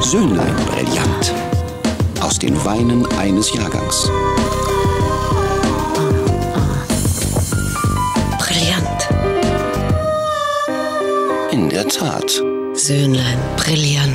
Söhnlein brillant. Aus den Weinen eines Jahrgangs. Brillant. In der Tat. Söhnlein brillant.